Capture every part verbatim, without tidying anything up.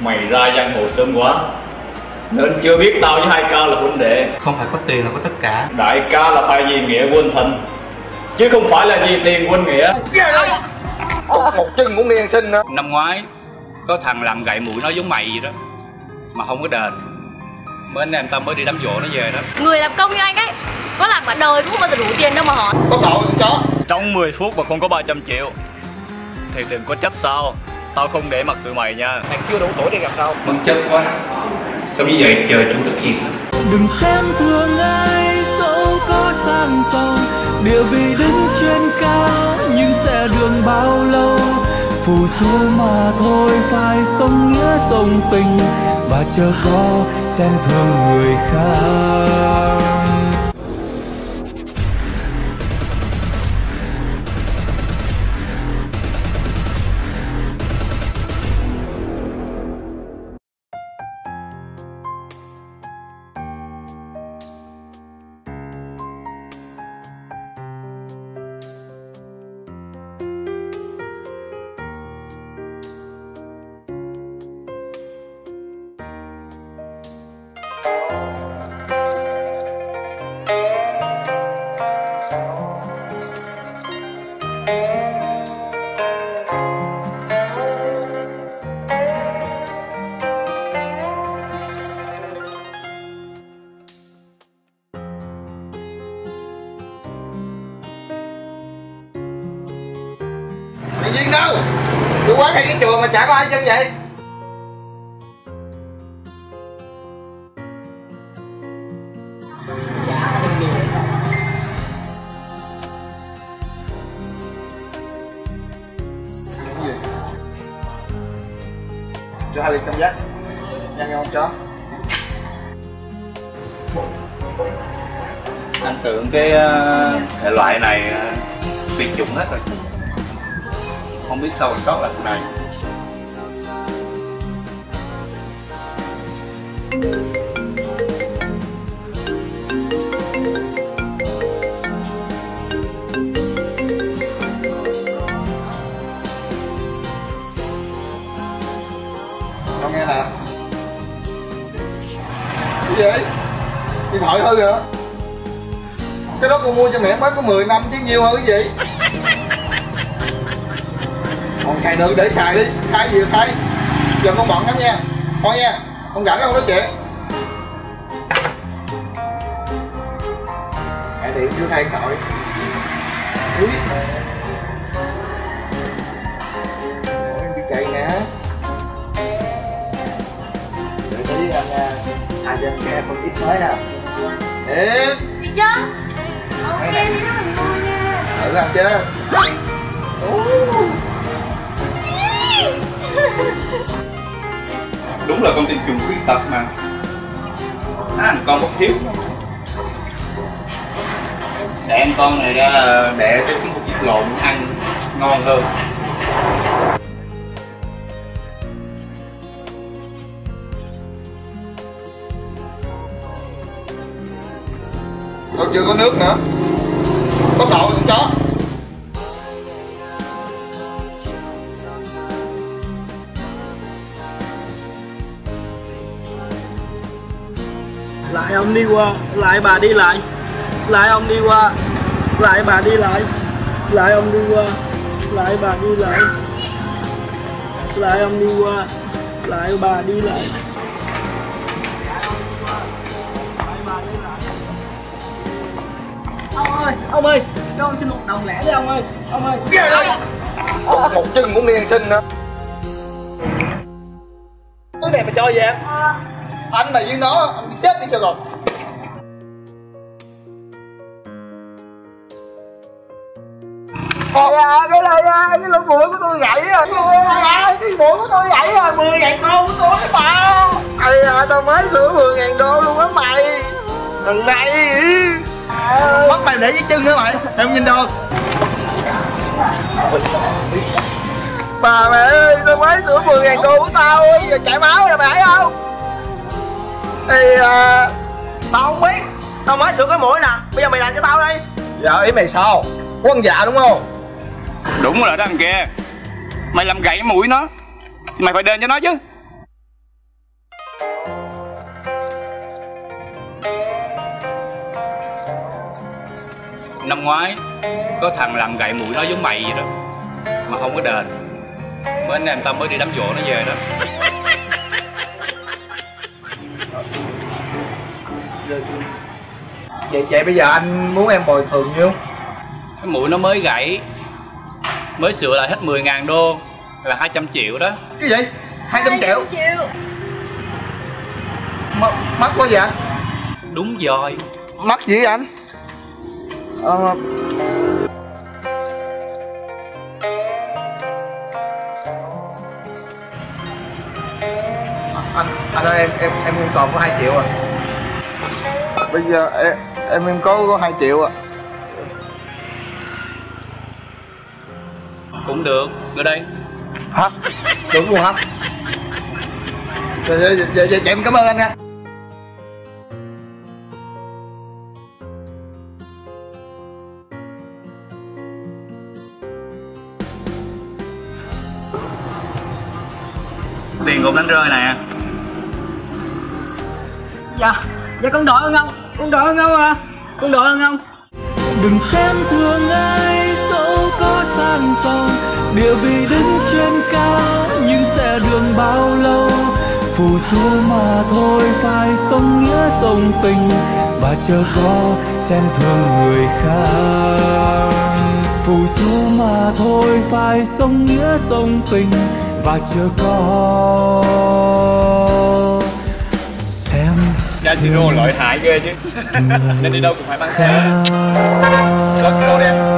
Mày ra giang hồ sớm quá nên chưa biết tao với hai ca là huynh đệ. Không phải có tiền là có tất cả. Đại ca là phải vì nghĩa huynh thành, chứ không phải là vì tiền huynh nghĩa. Một, một chân cũng nghiêng sinh nữa. Năm ngoái có thằng làm gậy mũi nó giống mày vậy đó mà không có đền, mới anh em tao mới đi đám giỗ nó về đó. Người làm công như anh ấy có làm cả đời cũng không bao giờ đủ tiền đâu mà hỏi. Có tội con chó. Trong mười phút mà không có ba trăm triệu thì đừng có trách sao tao không để mặt tụi mày nha. Mày chưa đủ tuổi để gặp tao. Vẫn chất quá. Sao như vậy chờ chú được gì? Đừng xem thường ai dẫu có sang giàu, địa vị đứng trên cao nhưng sẽ đường bao lâu. Phù du mà thôi phải sống nghĩa sống tình và chờ có xem thường người khác. Mày Duyên đâu? Tôi quá thay cái trường mà chả có ai chân vậy. Cho hai ly cam giác. Nhanh nghe con chó. Anh tưởng cái uh, thể loại này uh, tuyệt chủng hết rồi, không biết sao còn sót lại cái này. Con nghe nè. Cái gì vậy? Điện thoại hư rồi. Cái đó con mua cho mẹ mới có mười năm chứ nhiều hơn cái gì. Còn xài nữa để xài đi, thay gì thay. Giờ con bận lắm nha. Thôi nha, con rảnh không nói chuyện. Mẹ điện chưa thay tội. Úi. Em đi chạy nè. Để tí anh anh cho em nghe phần ít mới nè. Em. Dạ. Ok đi đó mình mua nha. Thử làm chưa? Đúng là con tin trùng khuyết tật mà. Nó thằng con bất hiếu. Để em con này ra để cho trứng cút vịt lộn ăn ngon hơn. Còn chưa có nước nữa. Có tội con chó. Lại ông đi qua, lại bà đi lại. Lại ông đi qua, lại bà đi lại. Lại ông đi qua, lại bà đi lại. Lại ông đi qua, lại bà đi lại. Ông ơi, ông ơi, cho ông xin một đồng lẻ đi ông ơi. Ông ơi. Một, một chân cũng nghiêng sinh nữa. Cái này mày cho về em. À. Anh mày với nó, anh chết đi cho rồi. Ôi à, cái này à, cái lỗ mũi của tôi gãy à. Ôi à, cái mũi của tôi gãy à, mười ngàn đô của tôi mà. Ây à, tao mới sửa mười ngàn đô luôn á mày. Thằng này mất mày để với chân nữa mày, mày không nhìn đâu. Bà mẹ ơi, tao mới sửa mười ngàn đô của tao, giờ chảy máu rồi mày thấy không? Thì à, tao không biết, tao mới sửa cái mũi nè, bây giờ mày làm cho tao đi. Dạ ý mày sao? Quân dạ đúng không? Đúng rồi đó thằng kia. Mày làm gãy mũi nó thì mày phải đền cho nó chứ. năm ngoái có thằng làm gậy mũi nó giống mày vậy đó mà không có đền, mới anh em ta mới đi đám giỗ nó về đó. Vậy vậy bây giờ anh muốn em bồi thường nhiêu? Cái mũi nó mới gãy, mới sửa lại hết mười ngàn đô là hai trăm triệu đó. Cái gì? hai trăm triệu? triệu. M mắc quá vậy anh? Đúng rồi. Mắc gì anh? Ờ... anh anh ơi, em em em em còn có hai triệu à. Bây giờ em em em có có hai triệu à. Cũng được, ở đây. Hả? Được luôn hả? Dạ, dạ, dạ, dạ, em cảm ơn anh nha. Tiền cũng đánh rơi nè. Dạ, dạ con đợi ơn ông, con đợi ơn ông à, con đợi ơn ông. Đừng xem thường ai dẫu có sang giàu, địa vị đứng trên cao nhưng sẽ đường bao lâu. Phù du mà thôi phải sống nghĩa sống tình và chờ có xem thường người khác. Phù du mà thôi phải sống nghĩa sống tình và chờ có xem. Ra siro lợi hại ghê chứ. Nên đi đâu cũng phải bán xe. Có siro đi em.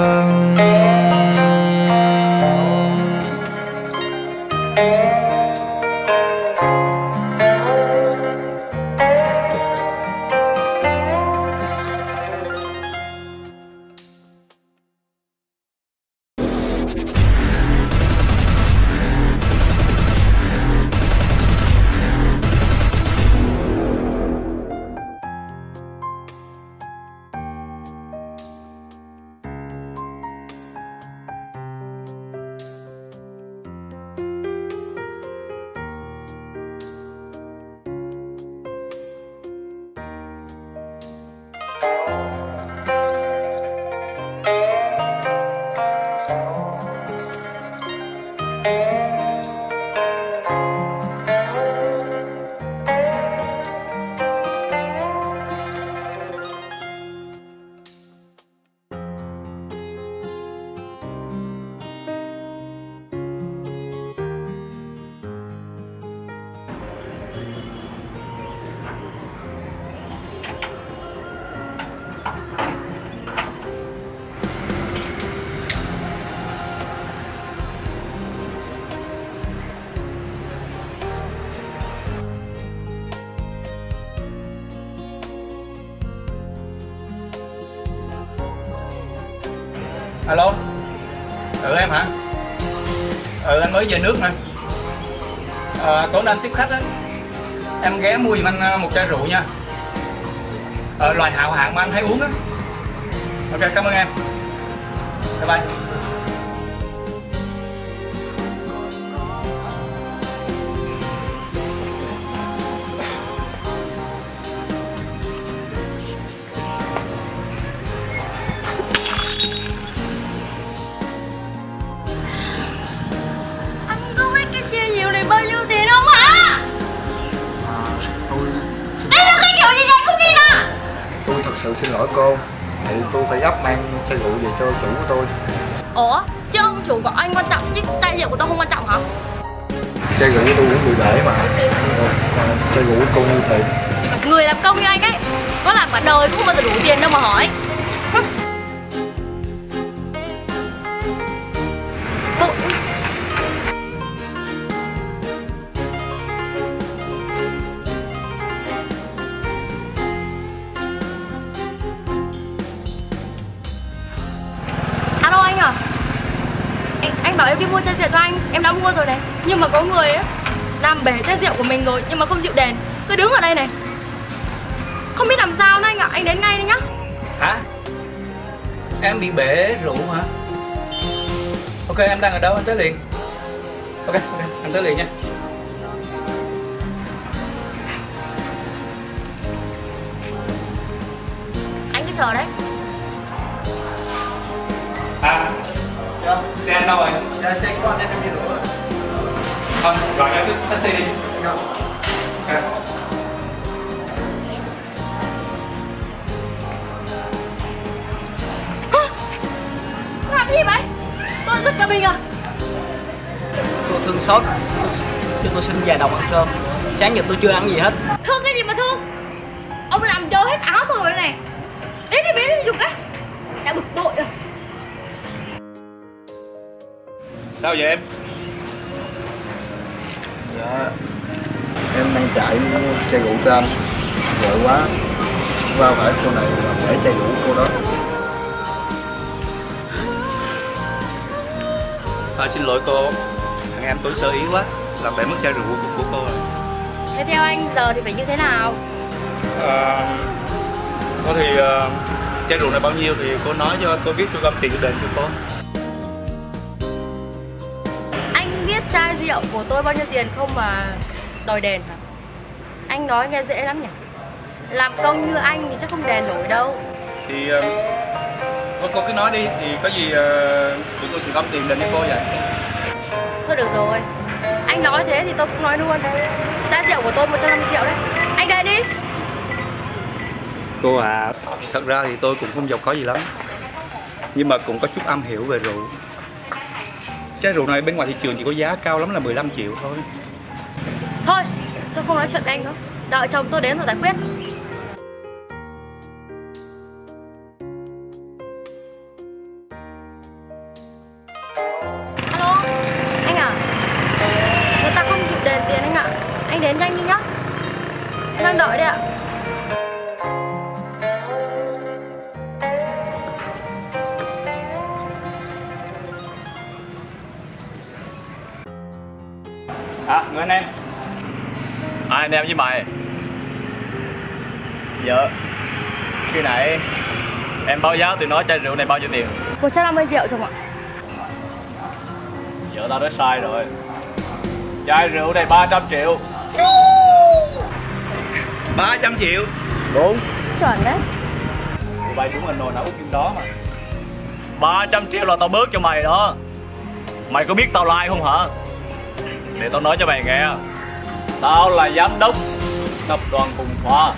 Alo. Ừ em hả? Ừ anh mới về nước nè. À, tối nay anh tiếp khách á. Em ghé mua giùm anh một chai rượu nha. Ờ, loại hào hạng mà anh hay uống á. Ok, cảm ơn em. Bye bye. Sự xin lỗi cô, thì tôi phải gấp mang chai rượu về cho chủ của tôi. Ủa, chứ ông chủ của anh quan trọng chứ chai rượu của tôi không quan trọng hả? Chai rượu của tôi cũng bị để mà. À, chai rượu của cô như thiệt. Người làm công như anh ấy, có làm cả đời cũng không bao giờ đủ tiền đâu mà hỏi. Em đi mua chai rượu cho anh, em đã mua rồi này. Nhưng mà có người ấy làm bể chai rượu của mình rồi nhưng mà không chịu đền, cứ đứng ở đây này. Không biết làm sao nữa anh ạ, anh đến ngay đi nhá. Hả? Em bị bể rượu hả? Ok, em đang ở đâu? Anh tới liền. Ok, ok, anh tới liền nha. Anh cứ chờ đấy. Xe anh đâu rồi? Dạ xe của anh em đi nữa. Thôi, gọi cho cái taxi đi. Dạ. Ok. Làm gì vậy? Tôi giật cả mình à? Tôi thương xót, cho tôi xin vài đồng ăn cơm. Sáng giờ tôi chưa ăn gì hết. Thương cái gì mà thương? Ông làm dơ hết áo tôi rồi này. Đến đi biến đi dùng cái. Đã bực bội rồi. Sao vậy em? Dạ, em đang chạy mua chai rượu cho anh. Vội quá, va phải cô này làm để chai rượu cô đó. À, xin lỗi cô, thằng em tôi sơ ý quá, làm bể mất chai rượu của, của cô rồi. Thế theo anh giờ thì phải như thế nào? À, thôi thì uh, chai rượu này bao nhiêu thì cô nói cho tôi biết, tôi gom tiền đền cho cô. Anh biết chai rượu của tôi bao nhiêu tiền không mà đòi đền hả? Anh nói nghe dễ lắm nhỉ? Làm công như anh thì chắc không đền nổi đâu. Thì uh, thôi cô cứ nói đi, thì có gì uh, tụi tôi sẽ gom tiền đền cho cô vậy. Thôi được rồi, anh nói thế thì tôi cũng nói luôn. Chai rượu của tôi một trăm năm mươi triệu đấy. Anh đền đi. Cô à, thật ra thì tôi cũng không giàu có gì lắm, nhưng mà cũng có chút am hiểu về rượu. Chai rượu này bên ngoài thị trường chỉ có giá cao lắm là mười lăm triệu thôi. Thôi, tôi không nói chuyện với anh nữa. Đợi chồng tôi đến rồi giải quyết. Alo, anh à? Người ta không chịu đền tiền anh ạ. Anh đến nhanh đi nhá. Em đang đợi đây ạ. À, người anh em. Ai anh em với mày? Dạ, khi nãy em báo giá thì nói chai rượu này bao nhiêu tiền? một trăm năm mươi triệu chồng ạ. Vợ tao nói sai rồi. Chai rượu này ba trăm triệu. ba trăm triệu? Đúng. Chuẩn đấy. Tụi bay đúng là nồi não út kim đó mà. ba trăm triệu là tao bớt cho mày đó. Mày có biết tao là ai không hả? Để tao nói cho mày nghe. Tao là giám đốc tập đoàn Hùng Hoa.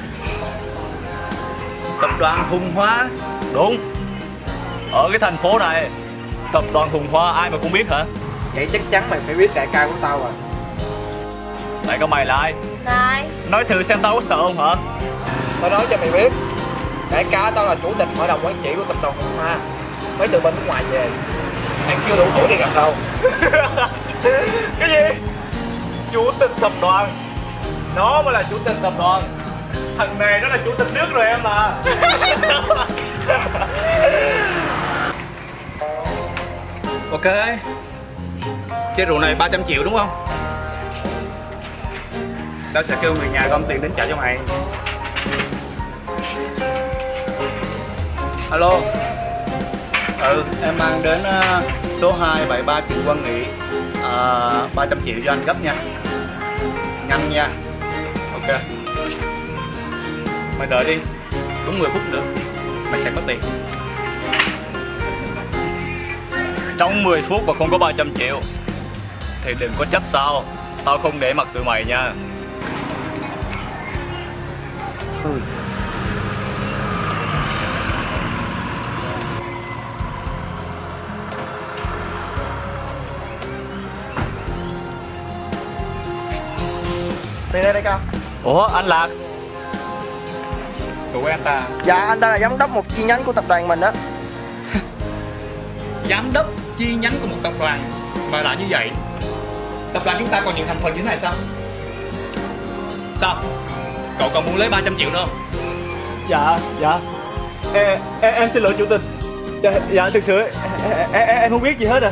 Tập đoàn Hùng Hoa? Đúng. Ở cái thành phố này, tập đoàn Hùng Hoa ai mà cũng biết hả? Vậy chắc chắn mày phải biết đại ca của tao rồi. Đại ca mày là ai? Này. Nói thử xem tao có sợ không hả? Tao nói cho mày biết, đại ca tao là chủ tịch hội đồng quản trị của tập đoàn Hùng Hoa. Mới từ bên nước ngoài về. Anh chưa đủ tuổi đi gặp đâu. Cái gì? Chủ tịch tập đoàn? Nó mới là chủ tịch tập đoàn. Thằng này nó là chủ tịch nước rồi em à. Ok. Chai rượu này ba trăm triệu đúng không? Tao sẽ kêu người nhà gom tiền đến trả cho mày. Alo. Ừ, em mang đến uh, số hai bảy ba Trịnh Quang Nghị, uh, ba trăm triệu cho anh gấp nha. Nhanh nha. Ok. Mày đợi đi, đúng mười phút nữa mày sẽ có tiền. Trong mười phút mà không có ba trăm triệu thì đừng có trách sao tao không để mặt tụi mày nha. Ừ. Tiền đây đại ca. Ủa anh Lạc? Cậu quen ta? Dạ anh ta là giám đốc một chi nhánh của tập đoàn mình á. Giám đốc chi nhánh của một tập đoàn mà lại như vậy? Tập đoàn chúng ta còn nhiều thành phần như thế này sao? Sao? Cậu còn muốn lấy ba trăm triệu nữa không? Dạ, dạ. Em, em, em xin lỗi chủ tịch. Dạ, dạ thực sự em, em, em không biết gì hết à.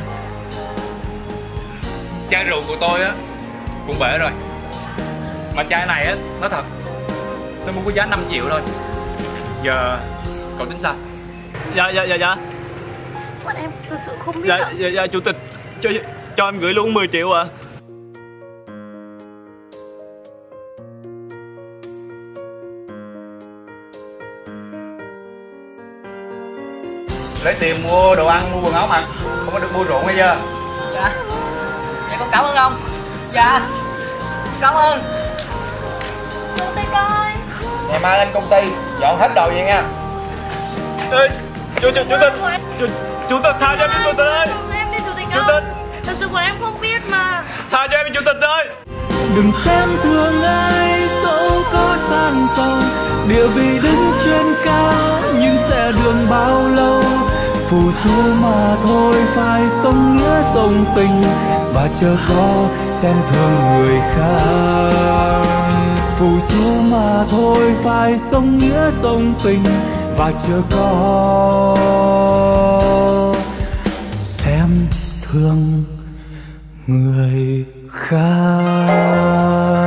Chai rượu của tôi á cũng bể rồi. Mà chai này á, nói thật, tôi mua có giá năm triệu thôi. Giờ cậu tính sao? Dạ dạ dạ dạ. Bọn em thực sự không biết Dạ ạ. dạ dạ chủ tịch cho cho em gửi luôn mười triệu à. lấy tiền mua đồ ăn, mua quần áo mặc, không có được mua rượu nghe chưa? Dạ. Dạ con cảm ơn ông. Dạ. Cảm ơn. Chủ tịch ơi. Ngày mai lên công ty dọn hết đồ vậy nha. Ê, chủ chủ chủ tịch, chủ, chủ tịch tha cho em đi chủ tịch ơi. Em đi chủ tịch Chủ ơi. tịch, Thật sự của em không biết mà. tha cho em đi chủ tịch ơi. Đừng xem thường ai dẫu có sang giàu, địa vị đứng trên cao nhưng sẽ đường bao lâu. Phù du mà thôi phải sống nghĩa sống tình, và chờ có xem thường người khác. Phù du mà thôi phải sống nghĩa sống tình, và chờ có xem thương người khác.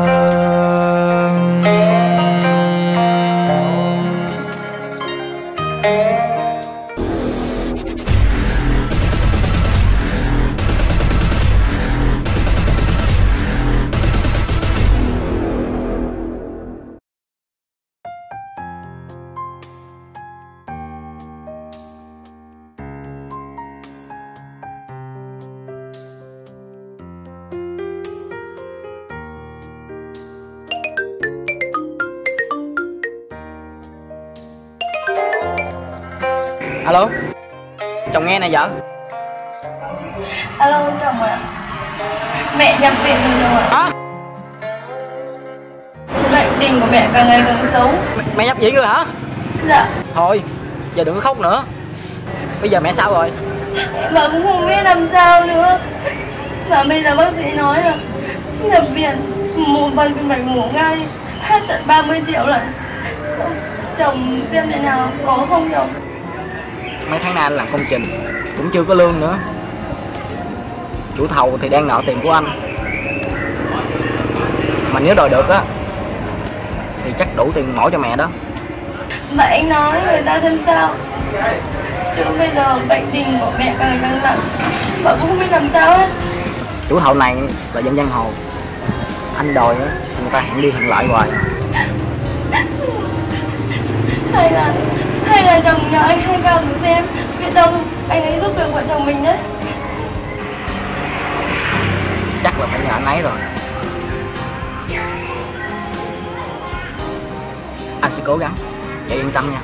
Alo, chồng nghe nè vợ. Alo chồng ạ. Mẹ nhập viện rồi rồi ạ. Hả? Bệnh tình của mẹ càng ngày càng xấu. Mẹ nhập viện rồi hả? Dạ. Thôi, giờ đừng có khóc nữa. Bây giờ mẹ sao rồi? Vợ cũng không biết làm sao nữa. Và bây giờ bác sĩ nói là nhập viện một phần thì phải mổ ngay, hết tận ba mươi triệu lần. Chồng xem thế nào, có không chồng? Mấy tháng nay anh làm công trình cũng chưa có lương nữa. Chủ thầu thì đang nợ tiền của anh. Mà nếu đòi được á thì chắc đủ tiền mổ cho mẹ đó. Vậy anh nói người ta xem sao. Chứ bây giờ bệnh tình của mẹ càng ngày càng nặng, vợ cũng không biết làm sao hết. Chủ thầu này là dân giang hồ, anh đòi á người ta hẹn đi hẹn lại hoài. Hay là hay là chồng nhờ anh hay vào thử xem, biết đâu anh ấy giúp được vợ chồng mình đấy. Chắc là phải nhờ anh ấy rồi. Anh sẽ cố gắng, chị yên tâm nha.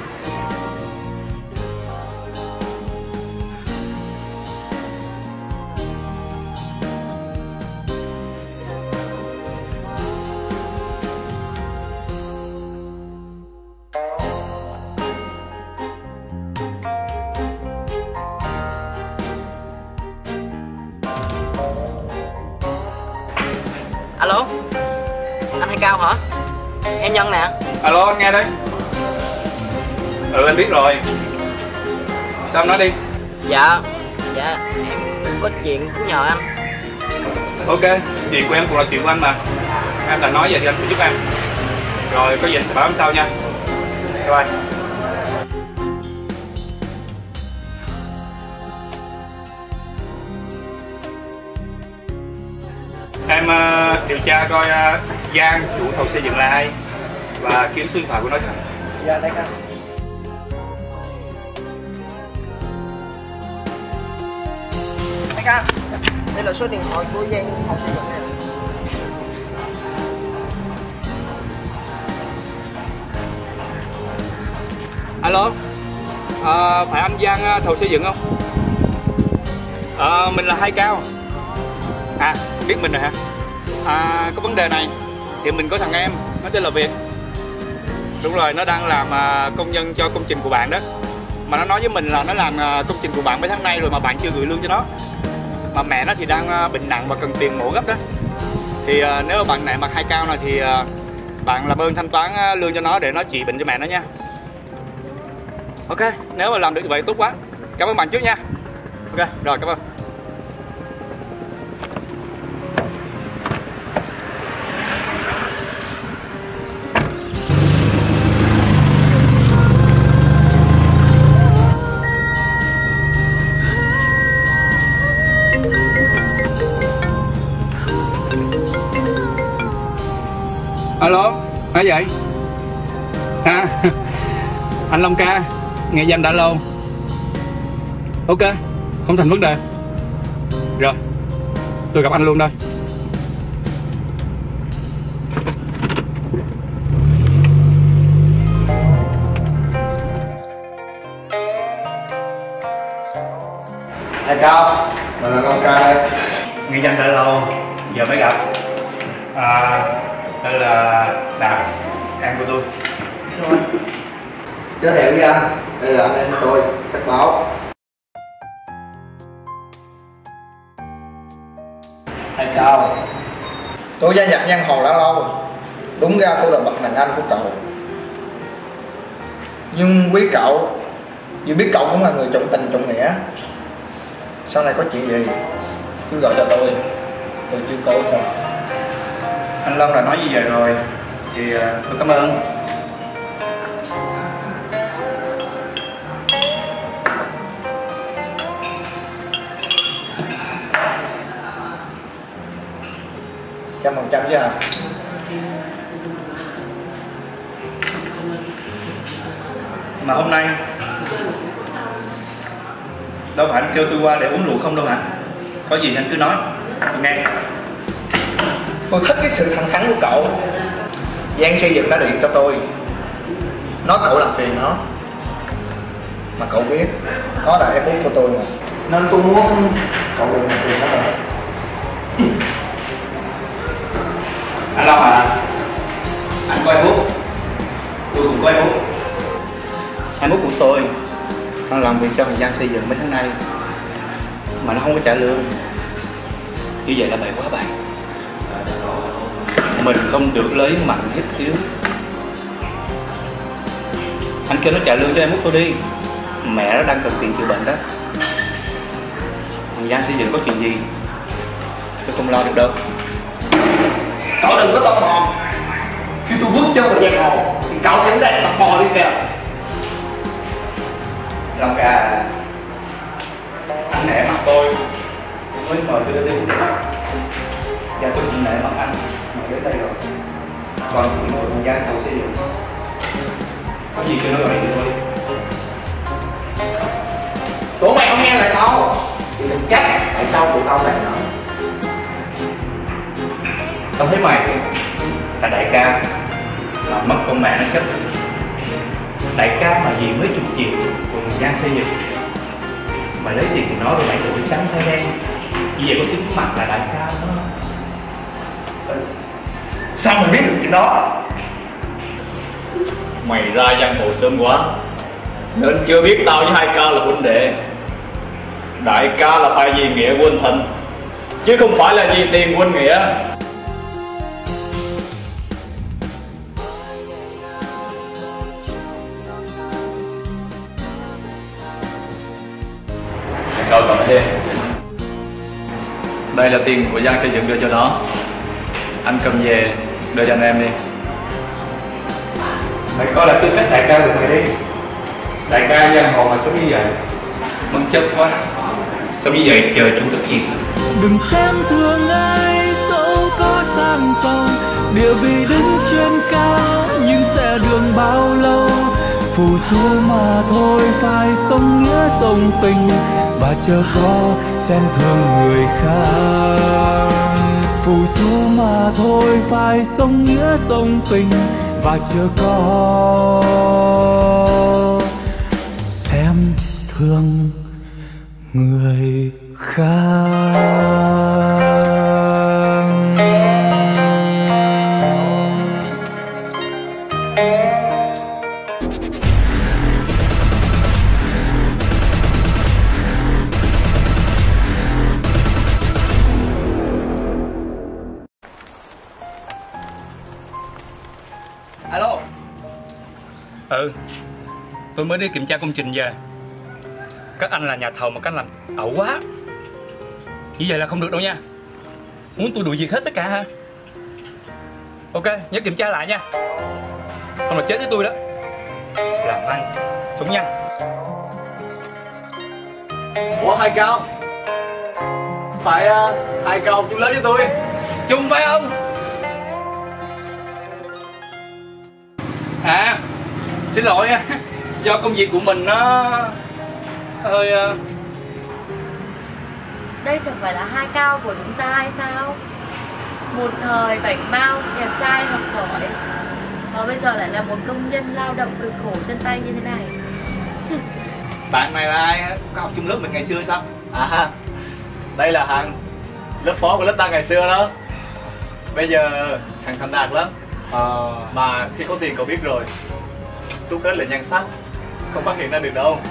Alo, anh Hai Cao hả? Em Nhân nè. Alo, anh nghe đây. Ừ, anh biết rồi. Sao em nói đi. Dạ, dạ, em có chuyện muốn nhờ anh. Ok, chuyện của em cũng là chuyện của anh mà. Em đã nói vậy thì anh sẽ giúp em. Rồi, có gì anh sẽ báo em sau nha. Bye bye. Em uh, điều tra coi uh, Giang, chủ thầu xây dựng là ai và kiếm số điện thoại của nó cho. Dạ, đây anh. Anh Ca, đây là số điện thoại của Giang, chủ thầu xây dựng này. Alo, à, phải anh Giang thầu xây dựng không? À, mình là Hai Cao. À, biết mình rồi hả? À, có vấn đề này thì mình có thằng em, nó tên là Việt. Đúng rồi, nó đang làm uh, công nhân cho công trình của bạn đó. Mà nó nói với mình là nó làm uh, công trình của bạn mấy tháng nay rồi mà bạn chưa gửi lương cho nó. Mà mẹ nó thì đang uh, bệnh nặng và cần tiền mổ gấp đó. Thì uh, nếu bạn này mặc Hai Cao này thì uh, bạn làm ơn thanh toán uh, lương cho nó để nó trị bệnh cho mẹ nó nha. Ok, nếu mà làm được như vậy tốt quá. Cảm ơn bạn trước nha. Ok, rồi cảm ơn. Alo, ai vậy? À, anh Long Ca, nghe danh đã lâu. Ok, không thành vấn đề. Rồi, tôi gặp anh luôn đây. Thầy Cao, mình là ông ca đây. Nghe danh đã lâu, giờ mới gặp. À, đây là Đạt, em của tôi. Giới thiệu với anh, đây là anh em của tôi, Cát Báo. Thầy Cao, tôi gia nhập giang hồ đã lâu. Đúng ra tôi là bậc đàn anh của cậu. Nhưng quý cậu, dù biết cậu cũng là người trọng tình trọng nghĩa, sau này có chuyện gì cứ gọi cho tôi, tôi chưa cố đâu. Anh Long đã nói như vậy rồi, thì tôi cảm ơn. Trăm phần trăm chứ à? Mà hôm nay đâu phải anh kêu tôi qua để uống rượu không đâu hả? Có gì anh cứ nói, tôi nghe. Tôi thích cái sự thẳng thắn của cậu. Giang xây dựng đã điện cho tôi, nói cậu làm phiền nó. Mà cậu biết, nó là em út của tôi mà, nên tôi muốn cậu đừng làm phiền nó nữa. Anh Long à, anh có em út, tôi cũng có em út. Em út của tôi, nó làm việc cho thời gian xây dựng mấy tháng nay mà nó không có trả lương. Như vậy là bậy quá bậy. Mình không được lấy mạnh hiếp yếu. Anh kêu nó trả lương cho em út tôi đi. Mẹ nó đang cần tiền chữa bệnh đó. Thời gian xây dựng có chuyện gì tôi không lo được đâu. Cậu đừng có tò mò. Khi tôi bước chân vào giang hồ thì cậu vẫn đang tò mò đi kìa. Long ca, anh nể mặt tôi mới mời tôi đến đây uống rượu. Và tôi cũng nể mặt anh mà đến đây rồi. Còn chuyện của thời gian thầu xây dựng, có gì kêu nó gọi điện tôi. Tụi mày không nghe lời tao thì đừng trách tại sao tụi tao lại nữa. Tao thấy mày là đại ca mà mất con mẹ nó chết. Đại ca mà vì mấy chục triệu của thời gian xây dựng mày lấy tiền của nó rồi mày đổi trắng thay đen, như vậy có xứng mặt là đại ca đó. Sao mày biết được chuyện đó? Mày ra giang hồ sớm quá nên chưa biết tao với hai ca là huynh đệ. Đại ca là phải vì nghĩa huynh thành, chứ không phải là vì tiền huynh nghĩa. Rồi còn thêm, đây là tiền của Giang xây dựng đưa cho nó. Anh cầm về đưa cho anh em đi. Mày coi là tư cách đại ca của mày đi. Đại ca giang hồ mà sống như vậy mất chất quá. Sống như vậy chờ chúng được gì. Đừng xem thường ai dẫu có sang giàu, địa vị đứng trên cao nhưng sẽ đường bao lâu. Phù du mà thôi phải sống nghĩa sống tình, và chờ có xem thường người khác. Phù du mà thôi phải sống nghĩa sống tình, và chờ có xem thương người khác. Alo. Ừ, tôi mới đi kiểm tra công trình về. Các anh là nhà thầu mà các anh làm ẩu quá. Như vậy là không được đâu nha. Muốn tôi đuổi việc hết tất cả ha. Ok, nhớ kiểm tra lại nha. Không là chết với tôi đó. Làm ăn, sống nhanh. Ủa hai Cao, phải uh, hai Cao chung lớn với tôi. Chung phải không? À, xin lỗi nha. Do công việc của mình nó hơi uh, Đây chẳng phải là hai cao của chúng ta hay sao? Một thời bảnh bao, đẹp trai, học giỏi, và bây giờ lại là một công nhân lao động cực khổ chân tay như thế này. Bạn này là ai? Có học chung lớp mình ngày xưa sao? À, đây là Hằng, lớp phó của lớp ta ngày xưa đó. Bây giờ Hằng thành đạt lắm. Ờ, mà khi có tiền cậu biết rồi, tú kết là nhan sắc, không phát hiện ra được đâu.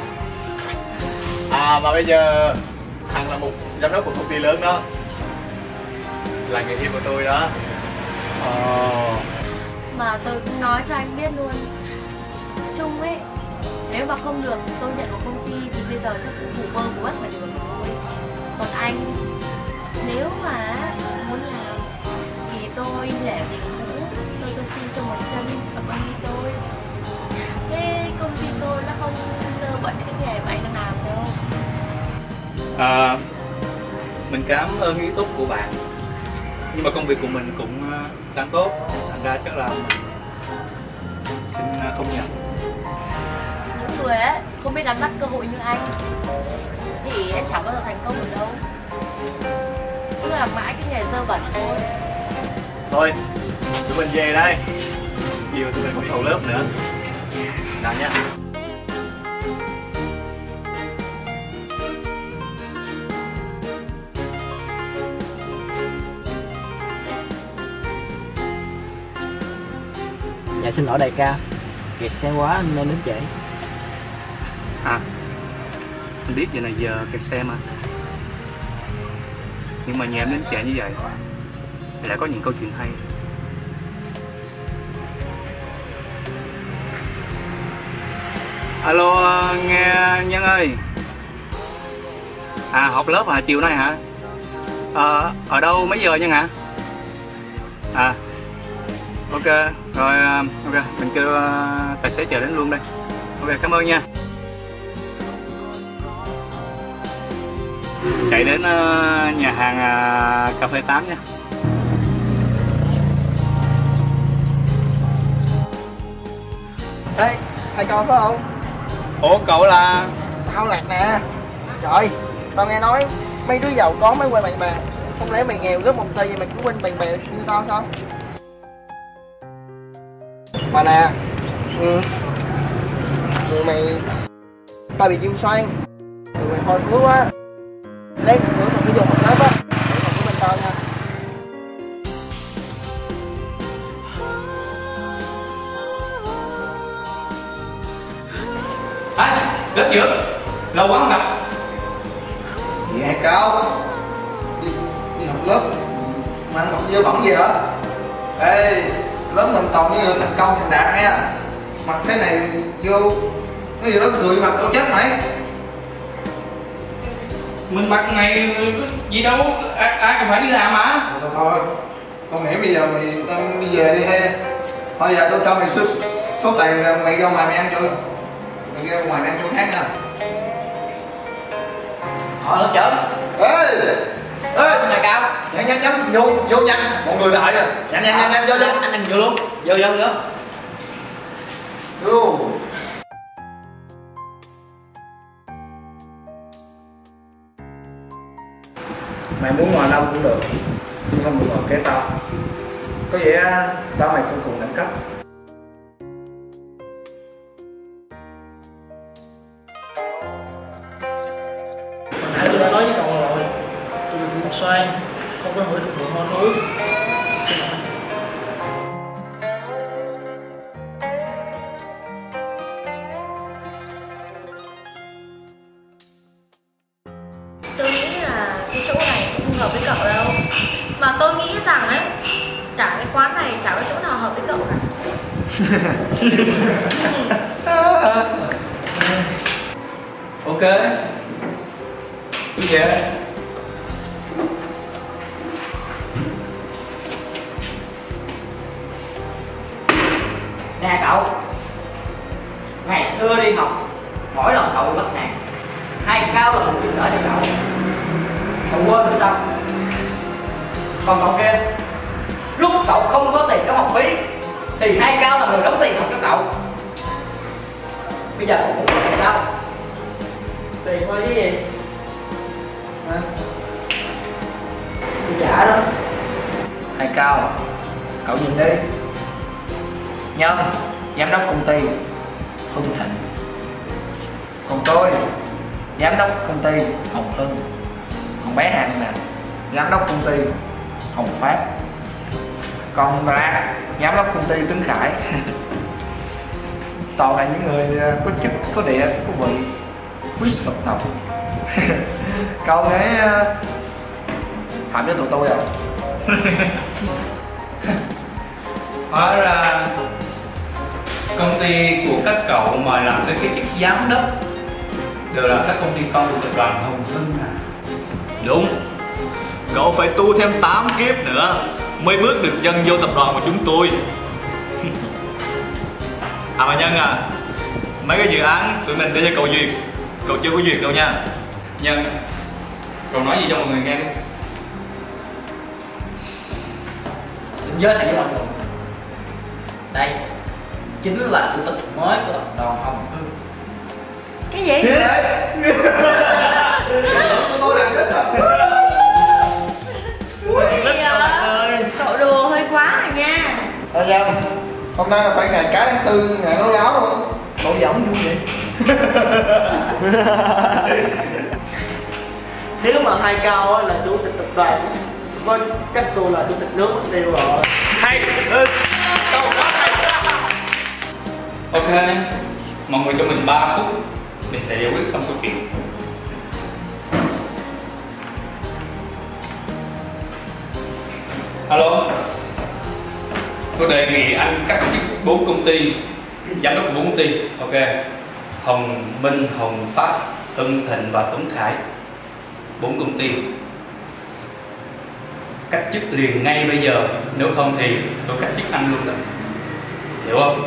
À mà bây giờ Hằng là một giám đốc của công ty lớn đó, là người yêu của tôi đó. Ờ. Mà tôi cũng nói cho anh biết luôn, chung ấy, nếu mà không được tôi nhận vào công ty thì bây giờ chắc cũng ngủ mơ của mất phải đường rồi. Còn anh, nếu mà muốn làm thì tôi lẻ việc cũ, tôi tôi xin cho một chân ở công ty tôi. Thế công ty tôi nó không dơ bẩn cái nghề mà anh đang làm đâu. À, mình cảm ơn ý tốt của bạn, nhưng mà công việc của mình cũng đang tốt, thành ra chắc là xin không nhận. Những người ấy không biết nắm bắt cơ hội như anh thì em chẳng bao giờ thành công được đâu. Cứ làm mãi cái nghề dơ bẩn thôi. Thôi, tụi mình về đây, chiều tụi mình có thầu lớp nữa. Nào nha. Dạ xin lỗi đại ca, kẹt xe quá nên đến trễ. À, anh biết giờ này giờ kẹt xe mà. Nhưng mà nhà em đến trễ như vậy lại có những câu chuyện hay. Alo, nghe Nhân ơi. À, học lớp hả? Chiều nay hả? À, ở đâu mấy giờ Nhân hả? À, ok, rồi ok, mình kêu tài xế chờ đến luôn đây. Ok, cảm ơn nha. Chạy đến nhà hàng cà phê tám nha. Ê, hai con phải không? Ủa cậu là... Tao Lạc nè. Trời, tao nghe nói mấy đứa giàu có mới quen bạn bè. Không lẽ mày nghèo gấp một tay vậy mày cũng quen bạn bè như tao sao? Mà nè, ừ, người mày... Tao bị viêm xoang, người mày hôi thối quá. Lát nữa mày phải dùng một lớp á, để mày của bên tao nha. À, lớp trưởng, lâu quá không gặp. Nhẹ cao đi, đi học lớp mà ăn mặc dơ bẩn gì hả? Ê, lớp mình toàn như là thành công thành đạt nha. Mặc thế này vô cái gì đó cười mặt đâu chết mày. Mình mặc ngày gì đâu, ai, ai còn phải đi làm mà. Thôi thôi, con nghĩ bây giờ mày đang đi về đi he. Thôi giờ tôi cho mày số, số tiền mày ra ngoài mày ăn chơi. Mày ra ngoài mày ăn chỗ khác nha. Họ lớp trưởng. Ê, ê, Nhà cao. nhanh nhanh nhanh, vô vô nhanh, mọi người đợi rồi. Nhanh nhanh nhanh nhanh vô vô. Anh anh vô luôn. Vô vô vô. Vô. Mày muốn ngồi đâu cũng được, nhưng không được ngồi kế tao. Có vẻ tao mày không cùng đẳng cấp. Nãy tôi đã nói với cậu rồi, tôi bị viêm xoang, không có hưởng được mùi hôi thối. Tôi nghĩ là cái chỗ này cũng không hợp với cậu đâu. Mà tôi nghĩ rằng ấy, cả cái quán này chả có chỗ nào hợp với cậu cả. Ok. Đi về. Nè cậu, ngày xưa đi học, mỗi lần cậu bắt nạt, hai cao là một giúp đỡ cho cậu. Cậu quên rồi sao? Còn cậu kia, lúc cậu không có tiền cái học phí thì hai cao là người đóng tiền học cho cậu. Bây giờ cậu cũng có tiền sao? Tiền thôi chứ gì? À, tôi trả đó. Hai Cao, cậu nhìn đi. Nhân, giám đốc công ty Hưng Thịnh. Còn tôi, giám đốc công ty Hồng Hưng. Còn bé Hằng nè, giám đốc công ty Hồng Phát. Còn Đạt, giám đốc công ty Tuấn Khải. Toàn là những người có chức, có địa, có vị, quý sọc tộc. Cậu ấy phạm với tụi tôi à? Hóa ra công ty của các cậu mà làm cái cái chức giám đốc đều là các công ty con của tập đoàn Hồng Hưng à? Đúng. Cậu phải tu thêm tám kiếp nữa mới bước được chân vô tập đoàn của chúng tôi. À mà Nhân à, mấy cái dự án tụi mình để cho cậu duyệt, cậu chưa có duyệt đâu nha. Nhân, cậu nói gì cho mọi người nghe đi. Xin giới thiệu với mọi người, đây chính là chủ tịch mới của tập đoàn Hồng Hưng. Cái gì? Tôi làm rất là Cái gì vậy? Cậu đùa hơi quá rồi nha. Thôi Nhân, hôm nay là phải ngày cá tháng tư, ngày nấu láo không? Cậu giọng vui vậy? Nếu mà Hai Cao á là chủ tịch tập đoàn, có chắc tôi là chủ tịch nước mất tiêu rồi. Hay. Ok, mọi người cho mình ba phút mình sẽ giải quyết xong câu chuyện. Alo, tôi đề nghị anh cắt chức bốn công ty, giám đốc của bốn công ty. Ok, Hồng Minh, Hồng Phát, Hưng Thịnh và Tuấn Khải, bốn công ty. Cắt chức liền ngay bây giờ, nếu không thì tôi cắt chức anh luôn đó, hiểu không?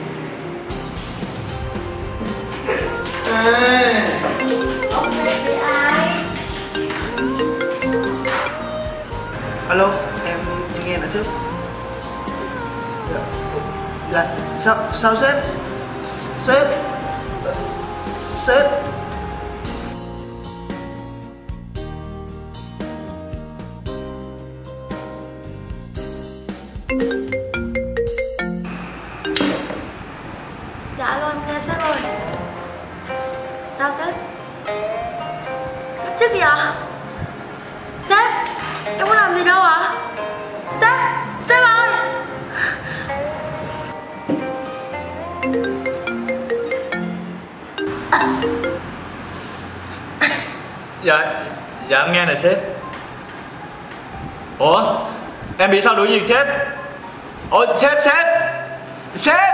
Ông này thì ai? Alo, em em nghe nè sếp. Là sao sao sếp? Sếp Sếp Dạ luôn, nghe sếp ơi. Sao sếp? Cắt chức gì ạ? Sếp, em có làm gì đâu ạ? Sếp, sếp ơi! Dạ, dạ em nghe nè sếp. Ủa, em bị sao đuổi việc sếp? Ủa sếp, sếp Sếp!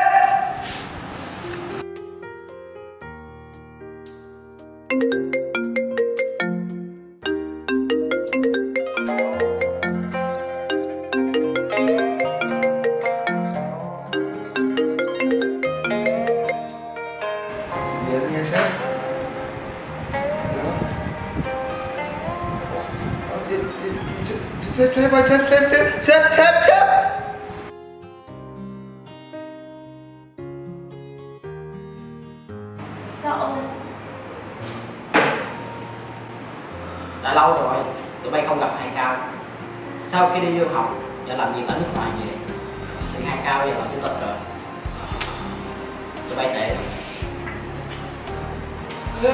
Dạ em nghe sếp. Sếp sếp ơi, sếp sếp sếp sếp sếp sếp. Cậu Đã lâu rồi tụi bay không gặp Hai Cao. Sau khi đi du học và làm việc ở nước ngoài vậy thì Hai Cao bây giờ là chủ tịch rồi. Tụi bay tệ rồi.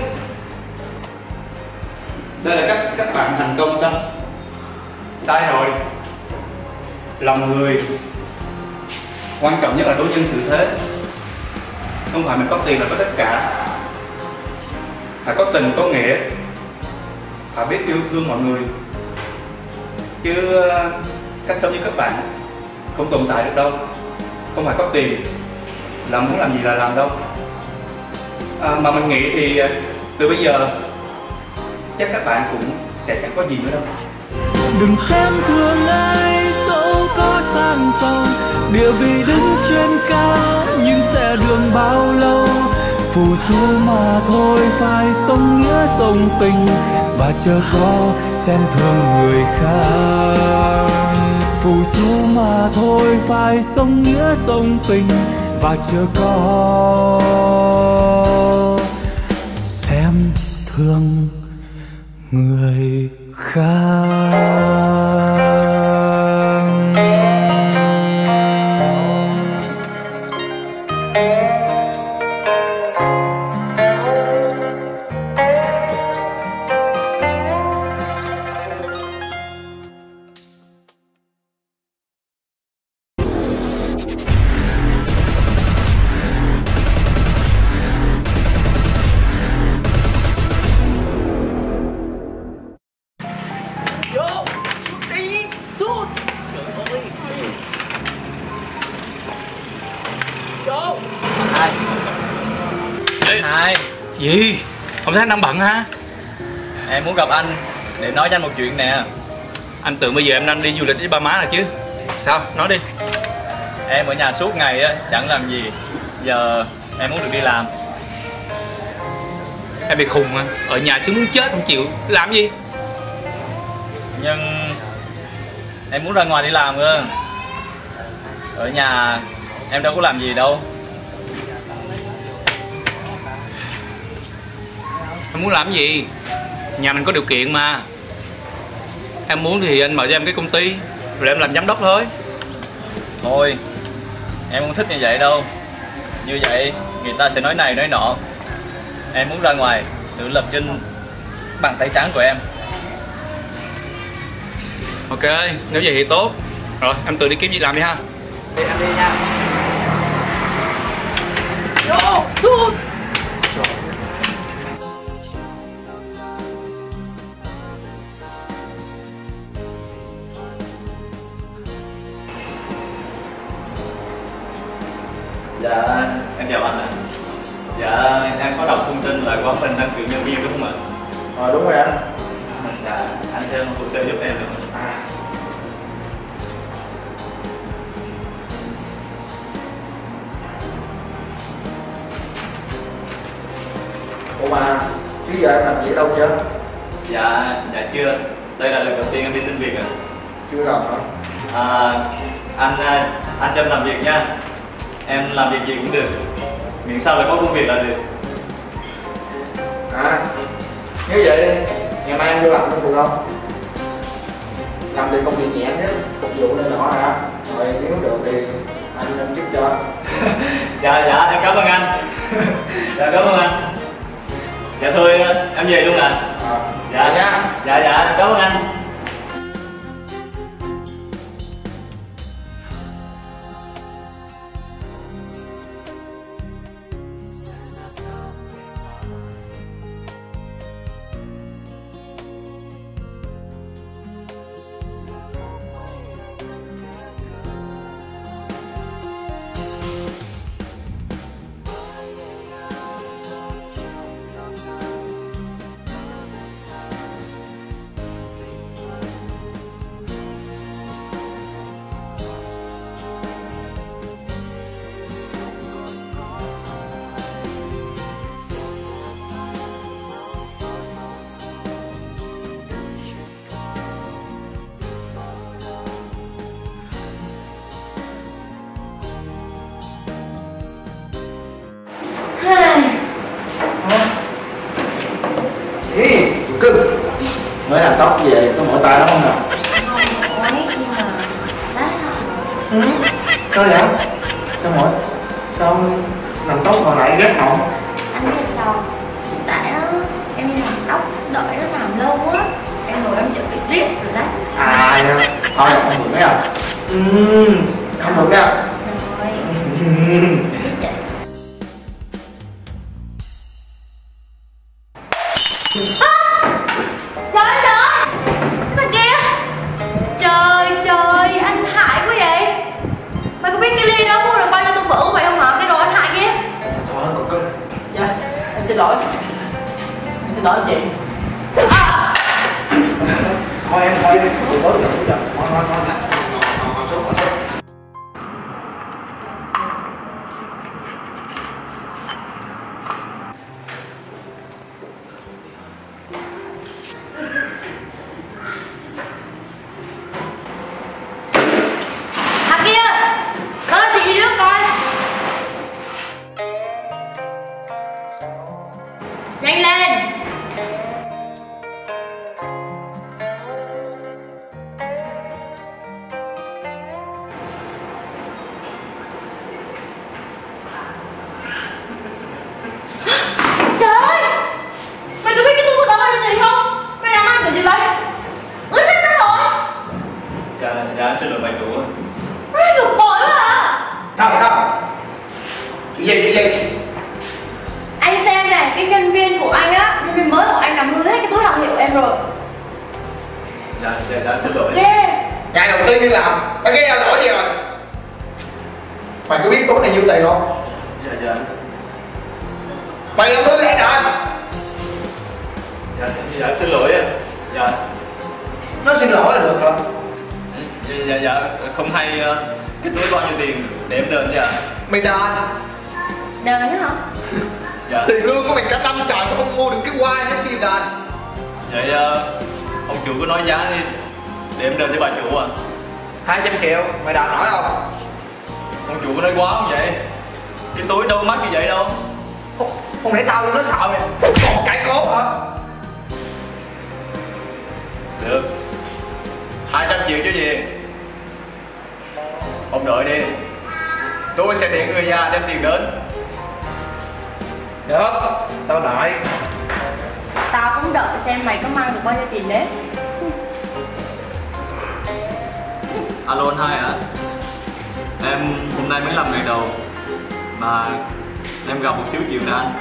Đây là các các bạn thành công sao? Sai rồi. Lòng người quan trọng nhất là đối nhân xử thế. Không phải mình có tiền là có tất cả. Phải có tình có nghĩa, phải biết yêu thương mọi người. Chứ cách sống như các bạn không tồn tại được đâu. Không phải có tiền là muốn làm gì là làm đâu. À, mà mình nghĩ thì từ bây giờ chắc các bạn cũng sẽ chẳng có gì nữa đâu. Đừng xem thường ai dẫu có sang giàu, địa vị đứng trên cao nhưng sẽ đường bao lâu. Phù du mà thôi phải sống nghĩa sống tình, và chờ có xem thường người khác. Phù du mà thôi phải sống nghĩa sống tình, và chờ có xem thương người khác. số. Hai. Hai. Gì? Ông thấy anh đang bận hả? Em muốn gặp anh để nói cho anh một chuyện nè. Anh tưởng bây giờ em đang đi du lịch với ba má là chứ. Sao? Nói đi. Em ở nhà suốt ngày á, chẳng làm gì. Giờ em muốn được đi làm. Em bị khùng hả? Ở nhà sướng muốn chết không chịu làm gì? Nhưng em muốn ra ngoài đi làm cơ. Ở nhà em đâu có làm gì đâu. Em muốn làm gì? Nhà mình có điều kiện mà. Em muốn thì anh mở cho em cái công ty rồi em làm giám đốc thôi. Thôi, em không thích như vậy đâu. Như vậy người ta sẽ nói này nói nọ. Em muốn ra ngoài tự lập trên bằng tay trắng của em. Ok, nếu vậy thì tốt. Rồi, em tự đi kiếm việc làm đi ha. Đi em đi nha. Vô, xuống. Dạ, em chào anh ạ. Dạ, em có đọc thông tin là quán mình đang tuyển nhân viên đúng không ạ? Ờ đúng rồi anh. Dạ, anh sẽ hồ sơ giúp em được không? À. Ủa mà trước giờ em làm gì ở đâu chưa? Dạ, dạ chưa. Đây là lần đầu tiên em đi xin việc ạ. Chưa làm hả? À, anh anh cho em làm việc nha. Em làm việc gì cũng được, miễn sao là có công việc là được. À, nếu vậy ngày mai em vô làm không được không? Làm thì công việc nhẹ nhất, phục vụ này nọ hả? Rồi nếu được thì anh lên chức cho. Dạ dạ em cảm ơn anh. Dạ cảm ơn anh. Dạ thôi em về luôn ạ. À, Dạ nha. Dạ dạ em cảm ơn anh. Ý, cưng mới làm tóc về có mỏi tay lắm không nào? Mỏi nhưng mà đấy hả? Ừ. Sao vậy? Sao mỏi? Sao làm tóc mà lại ghét họng? Anh biết sao? Tại á, em đi làm tóc đợi nó làm lâu quá. Em ngồi em chuẩn bị riết rồi đấy. À, thôi không được đấy à? Ừ, không được đấy à? Rồi, Ừ. biết vậy. Trời trời! Cái thằng kia! Trời trời, anh hại quá vậy! Mày có biết cái ly đó mua được bao nhiêu tô phở của mày không hả? Cái đồ anh hại kia! Thôi cậu cưng. Dạ, em xin lỗi. Em xin lỗi chị. À! Thôi em thôi đi, tôi bớt giờ bây giờ. Thôi thôi thôi thôi. Ngồi xuống, ngồi xuống. Thằng kia! Đó là chị đi nước coi! Nhanh lên! Trời ơi! Mày có biết cái túi của tao bao nhiêu tiền không? Mày làm ăn kiểu gì vậy? Ướt hết nó rồi! Dạ dạ anh xin lỗi bạn chủ. Ai được bội quá à! Sao sao? Cái gì cái gì? Anh xem này, cái nhân viên của anh á, nhân viên mới của anh làm hư hết cái túi hàng hiệu em rồi. Dạ dạ dạ anh xin lỗi. Ghê! Ngày đầu tiên đi làm, tao ghé ra lỗi gì rồi? Mày có biết tối này nhiêu tiền không? Dạ dạ. Mày làm tôi gãy đàn. Dạ dạ xin lỗi anh. Dạ. Nó xin lỗi là được hả? Dạ dạ, dạ. Không hay cái túi bao nhiêu tiền để em đền dạ. Mày đàn. Đền đó hả? Dạ. Tiền lương của mày cả năm trời mà không mua được cái quai nữa chi đàn. Vậy uh, ông chủ có nói giá đi để em đền cho bà chủ à? Hai trăm triệu, mày đàn nổi không? Ông chủ có nói quá không vậy? Cái túi đâu mắc như vậy đâu. Không, không lẽ tao nó sợ mày còn cãi cố hả? Được, hai trăm triệu chứ gì. Ông đợi đi, tôi sẽ điện người nhà đem tiền đến. Được, tao đợi. Tao cũng đợi xem mày có mang được bao nhiêu tiền đấy. Alo anh hai hả? Em hôm nay mới làm ngày đầu mà em gặp một xíu chiều nè anh.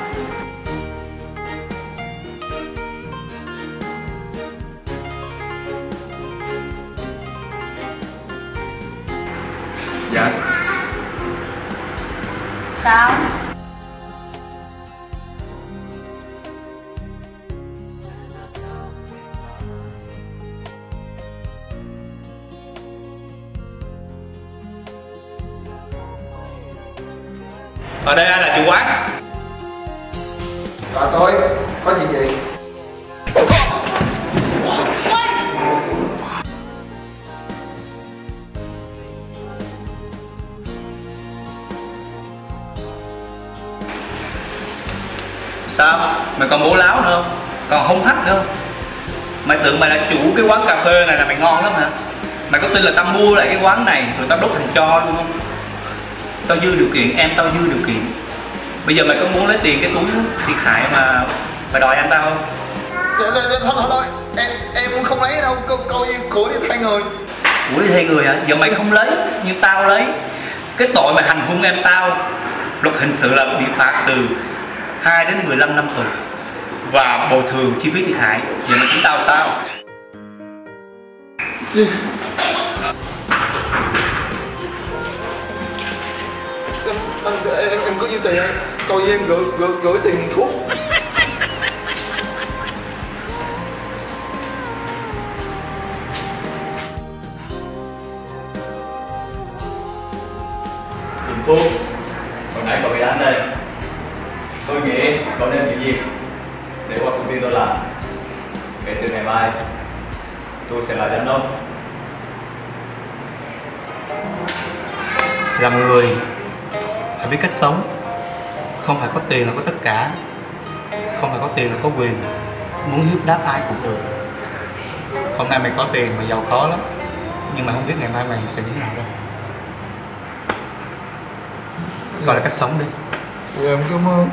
Dạ. Sao? Ở đây ai là chủ quán? Rồi tôi, có chuyện gì? Sao? Mày còn bố láo nữa không? Còn không thách nữa không? Mày tưởng mày là chủ cái quán cà phê này là mày ngon lắm hả? Mày có tin là tao mua lại cái quán này rồi tao đốt thành tro luôn không? Tao dư điều kiện, em tao dư điều kiện. Bây giờ mày có muốn lấy tiền cái túi thiệt hại mà mày đòi anh tao không? Thôi thôi thôi, em em không lấy đâu, câu câu như của đi thay người. Ủa thay người hả? Giờ mày không lấy, nhưng tao lấy. Cái tội mà hành hung em tao, luật hình sự là bị phạt từ hai đến mười lăm năm tù và bồi thường chi phí thiệt hại. Giờ mày tính tao sao? Gì? Anh, em, em, em có nhiêu tiền coi như em gửi, gửi, gửi tiền thuốc. Kim Phúc, hồi nãy cậu bị đánh đây. Tôi nghĩ cậu nên chuyển việc để qua công ty tôi làm. Kể từ ngày mai tôi sẽ là giám đốc. Làm người phải biết cách sống. Không phải có tiền là có tất cả. Không phải có tiền là có quyền. Muốn hiếp đáp ai cũng được. Hôm nay mày có tiền, mày giàu có lắm, nhưng mà không biết ngày mai mày sẽ như thế nào đâu. Gọi là cách sống đi. Dạ, em cảm ơn.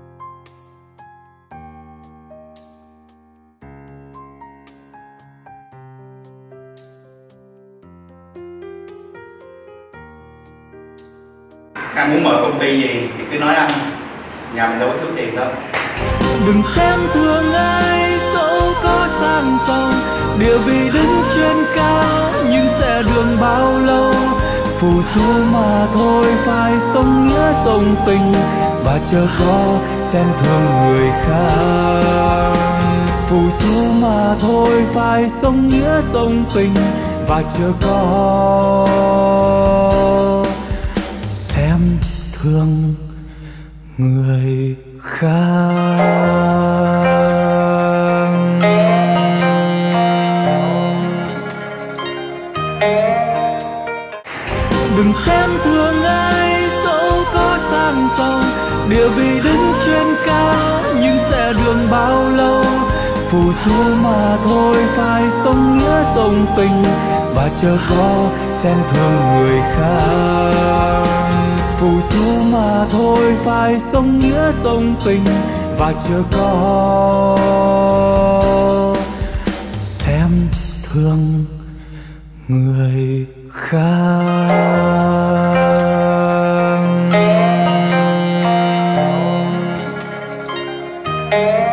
Anh muốn mở công ty gì thì cứ nói anh. Nhà mình đâu có thiếu tiền đâu. Đừng xem thường ai dẫu có sang giàu, địa vị đứng trên cao nhưng sẽ đường bao lâu. Phù du mà thôi phải sống nghĩa sống tình, và chờ có xem thường người khác. Phù du mà thôi phải sống nghĩa sống tình, và chờ có xem thương người khác. Đừng xem thường ai dẫu có sang giàu, địa vị đứng trên cao nhưng sẽ đường bao lâu. Phù du mà thôi phải sống nghĩa sống tình, và chờ có xem thường người khác. Phù du mà thôi phải sống nghĩa sống tình, và chờ có xem thương người khác.